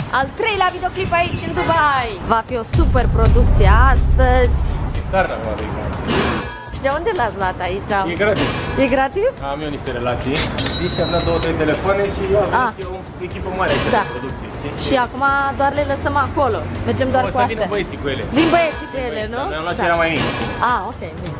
Al treilea videoclip aici în Dubai. Va fi o super producție astăzi. Și de unde l-ați luat aici? E gratis. E gratis? Am eu niște relații. Și am dat 2-3 telefoane și eu am o echipă mare aici de producție. Și acum doar le lăsăm acolo. Mergem doar cu astea. O să vină băieții cu ele. Vin băieții cu ele, nu? Mi-am luat ce era mai mic. Ok, bine.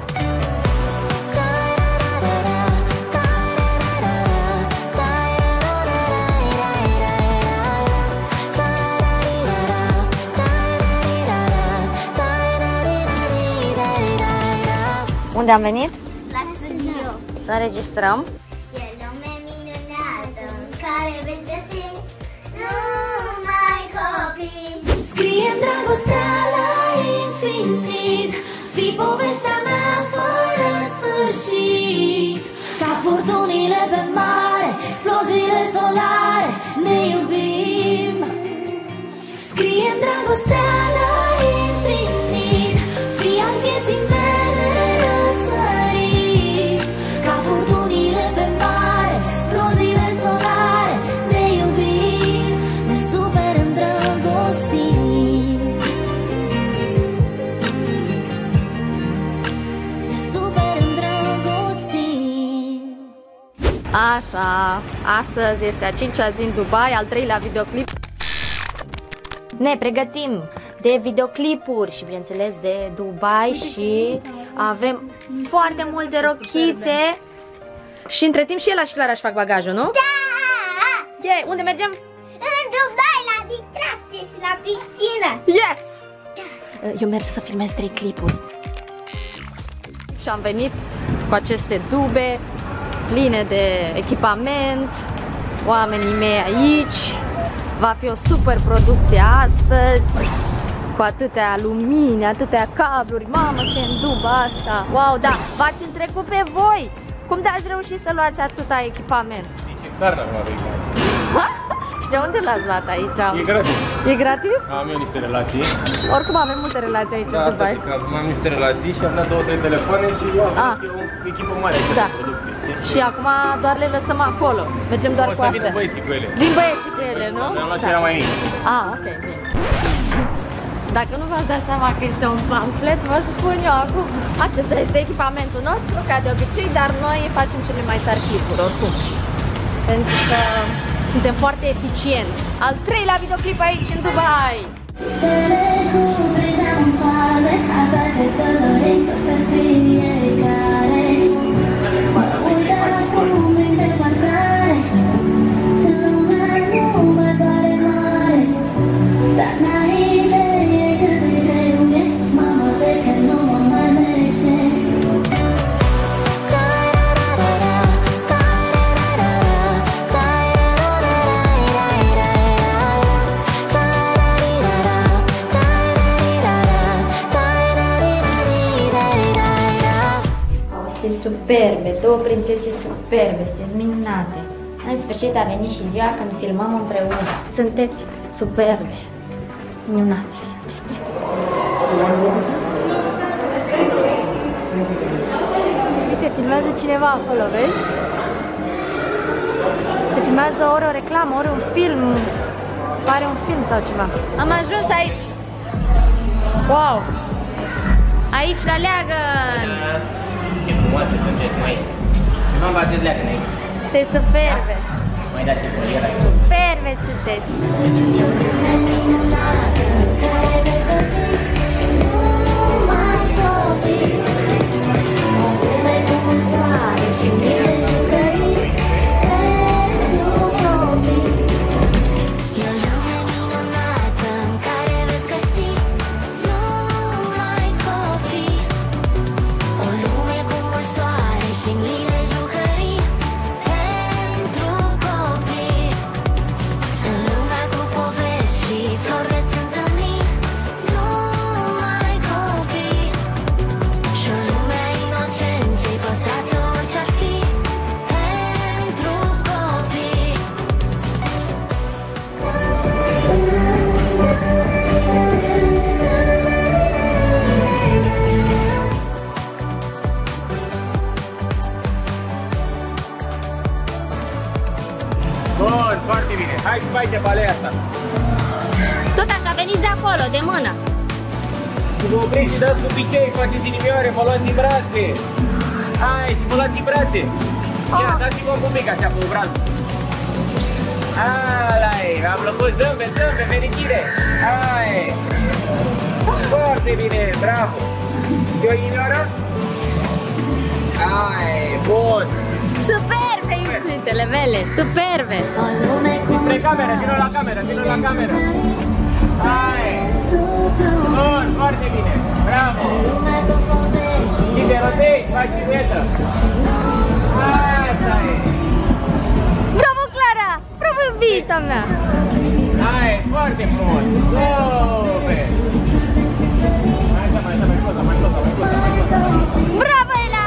Unde am venit? La studio. Să înregistrăm. E lume minunată în care veți găsi numai copii. Scriem dragostea la infinit, fii povestea mea fără sfârșit. Ca furtunile pe mare, exploziile solare, ne iubim. Scriem dragostea la infinit, fii al vieții mele răsărit. Ca furtunile pe mare, exploziile solare, ne iubim, ne super îndrăgostim. Ne super îndrăgostim. Așa, astăzi este a 5-a zi în Dubai, al treilea videoclip. Ne pregătim de videoclipuri și, bineînțeles, de Dubai și avem foarte multe rochițe. Și între timp și el și Clara își fac bagajul, nu? Da! Yeah, unde mergem? În Dubai, la distracție și la piscină. Yes! Eu merg să filmez 3 clipuri. Și am venit cu aceste dube pline de echipament, oamenii mei aici. Va fi o super producție astăzi, cu atâtea lumini, atâtea cabluri. Mamă, ce în duba asta! Wow, da! V-ați întrecut pe voi! Cum de-ați reușit să luați atâta echipament? Și de unde l-ați luat aici? E gratis. E gratis? Am eu niște relații. Oricum avem multe relații aici în Dubai. Am niște relații și am dat 2-3 telefoane și eu am o echipă mare aici de producție. Și acum doar le lăsăm acolo. Mergem doar cu astea. O să vină băieții cu ele. Vin băieții cu ele, nu? Mi-am luat ce era mai mic. Ok, bine. Dacă nu v-ați dat seama că este un pamflet, vă spun eu acum. Acesta este echipamentul nostru, ca de obicei, dar noi facem cele mai tari clipuri, oricum. Pentru că suntem foarte eficienți. Al treilea videoclip aici în Dubai. Superbe, două prințese superbe, sunteți minunate. În sfârșit a venit și ziua când filmăm împreună. Sunteți superbe, minunate sunteți. Uite, filmează cineva acolo, vezi? Se filmează ori o reclamă, ori un film. Pare un film sau ceva. Am ajuns aici. Wow! Aici la Leagăn! Ce frumoase sunteți, mai. Nu mă bateți leagăn aici. Sunteți superbe. Mai dați cu el aici. Superbe sunteți. Bun, foarte bine. Hai să faci de balea asta. acolo, de mână. Și vă opriți și dați cu picei, faceți inimioare, vă luați în brațe. Hai, și vă luați în brațe. Ia, dați-vă un pic așa pe obraz. Ala-i, v-a plăcut, zâmbet, zâmbet, fericire. Hai. Foarte bine, bravo. Și o inimioară? Hai, bun. Superbe iubitele mele, superbe. Spre cameră, vino la cameră, vino la cameră. Hai. Bun, foarte bine, bravo. Și te rotezi, faci piruetă. Asta e. Bravo, Clara! Bravo, iubita mea! Hai, foarte frumos. Super. Mai close. Bravo, Ela!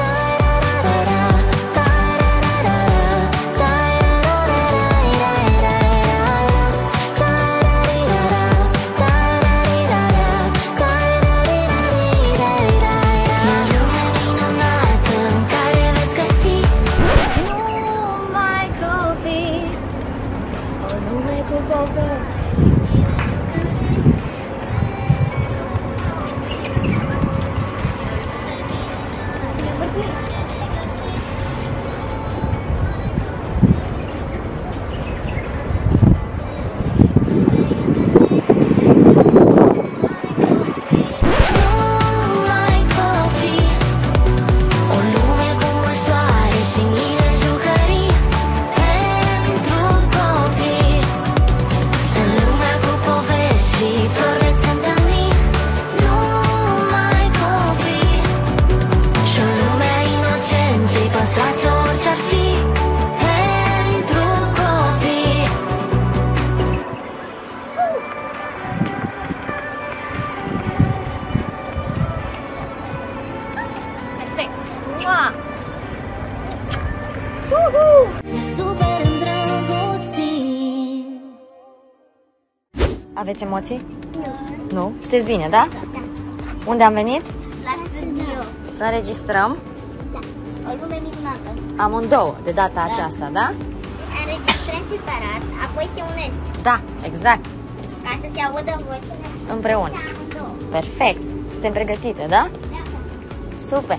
Aveți emoții? Nu. Nu? Sunteți bine, da? Da. Unde am venit? La studio. Să înregistrăm. Da. O lume minunată. Amândouă, de data aceasta, da? Înregistrăm separat, apoi se unesc. Da, exact. Ca să se audă vocile. Împreună. Amândouă. Perfect. Suntem pregătite, da? Da. Super.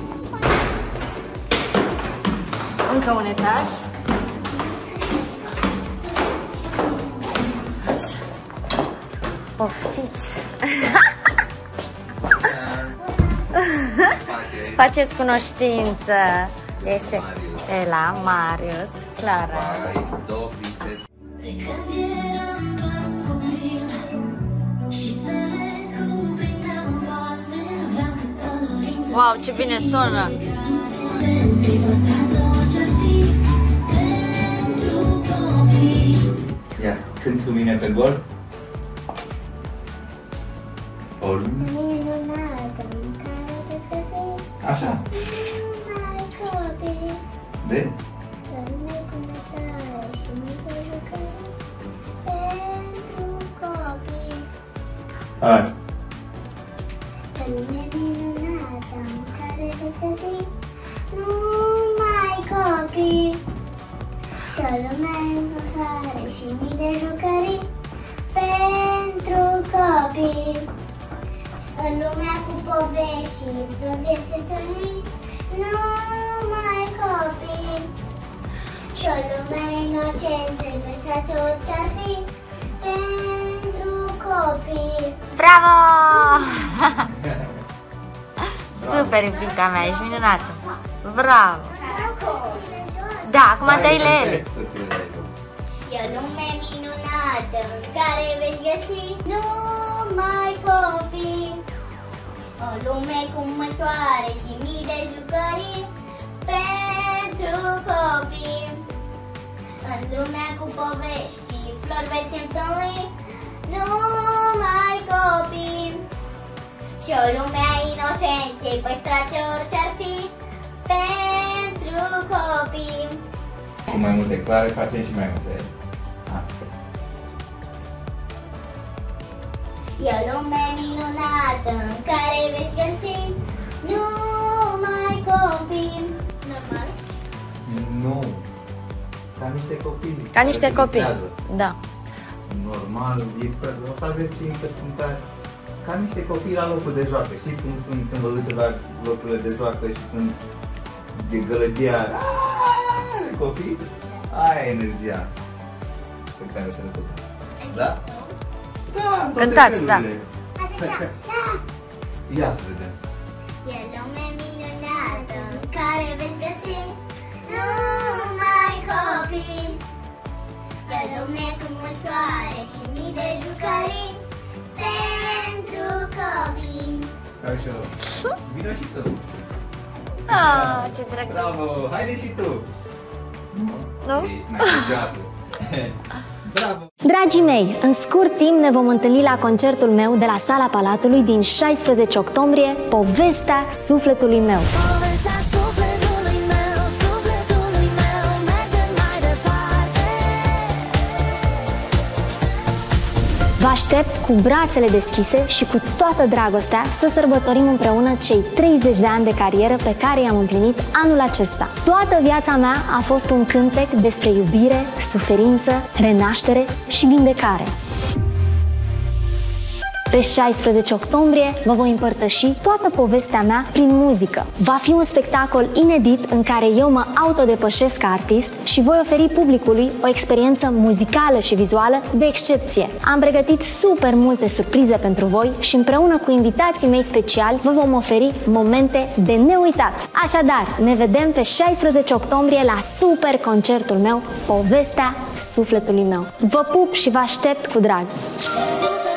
Încă un etaj. Așa. Poftiți. Faceți cunoștință. Este Ela, Marius, Clara. Wow, ce bine sună! Ia, cânti cu mine pe gol. O lume. Minunată în care să fii. Așa. Mai copii. Bine. Să lume cu măsare și mică jucării. Pentru copii. Hai. Să lume minunată în care să fii. Numai copii. Și o lume cu soare și mii de jucării pentru copii. În lumea cu povești și progrese tălii, numai copii. Și o lume inocentă, învățați orice-ar fi, pentru copii. Bravo! Super, iubita mea, ești minunată! Bravo! Da, acum dai la ele. E o lume minunată în care veți găsi numai copii. O lume cu măsoare și mii de jucării pentru copii. În lumea cu povești și flori veți întâlni numai copii. Și o lume a inocenței păstrați orice-ar fi pentru copii. Cu mai multe clare facem și mai multe. E o lume minunată în care veți găsi numai copii. Normal? Nu. Ca niște copii. Ca niște copii. Da. Nu normal, o să aveți timp să cântați ca niște copii la locul de joacă. Știți cum sunt când vă duceți la locurile de joacă și sunt de gălăgia de copii? Aia e energia pe care trebuie să o dați. Da? Da, în toate Cântați, felurile. Da. Ia să vedem. E lume minunată în care veți găsi numai copii. E lume cu mult soare și mii de jucării pentru copii. Așa. Vino și tu. Ah, ce drăguț. Bravo, haide și tu. Nu? Ești mai curioasă. Bravo. Dragii mei, în scurt timp ne vom întâlni la concertul meu de la Sala Palatului din 16 octombrie, Povestea Sufletului meu. Povestea sufletului meu, sufletului meu, merge mai departe. Vă aștept cu brațele deschise și cu toată dragostea să sărbătorim împreună cei 30 de ani de carieră pe care i-am împlinit anul acesta. Toată viața mea a fost un cântec despre iubire, suferință, renaștere și vindecare. Pe 16 octombrie vă voi împărtăși toată povestea mea prin muzică. Va fi un spectacol inedit în care eu mă autodepășesc ca artist și voi oferi publicului o experiență muzicală și vizuală de excepție. Am pregătit super multe surprize pentru voi și împreună cu invitații mei speciali vă vom oferi momente de neuitat. Așadar, ne vedem pe 16 octombrie la super concertul meu, Povestea Sufletului meu. Vă pup și vă aștept cu drag! Super